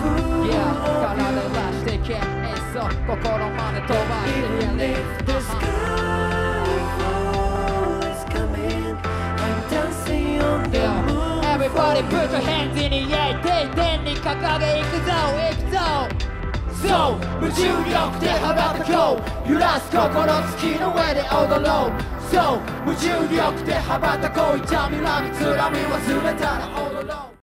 Yeah 体出してけ演奏心まで飛ばしてけ Even if the skyfall is coming, I'm dancing on the moon. Everybody put your hands in the air 定点に掲げいくぞいくぞ So 無重力で羽ばたこう揺らす心月の上で踊ろう So 無重力で羽ばたこう痛みらみつらみ忘れたら踊ろう